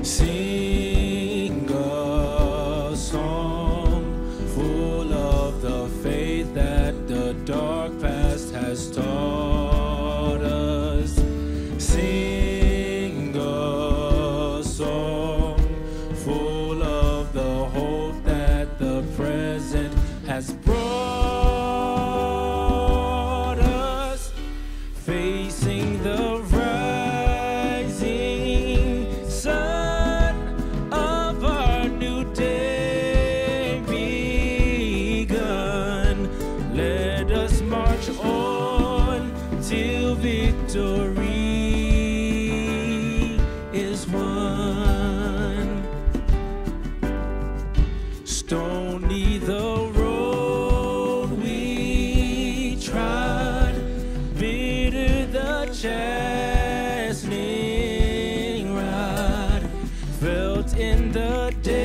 Sing a song full of the faith that the dark past has taught us. Sing a song full of the hope that the present has brought us. Facing the rising sun of our new day begun. Let us march on till victory is won. Stony the road we trod, bitter the chastening rod, felt in the day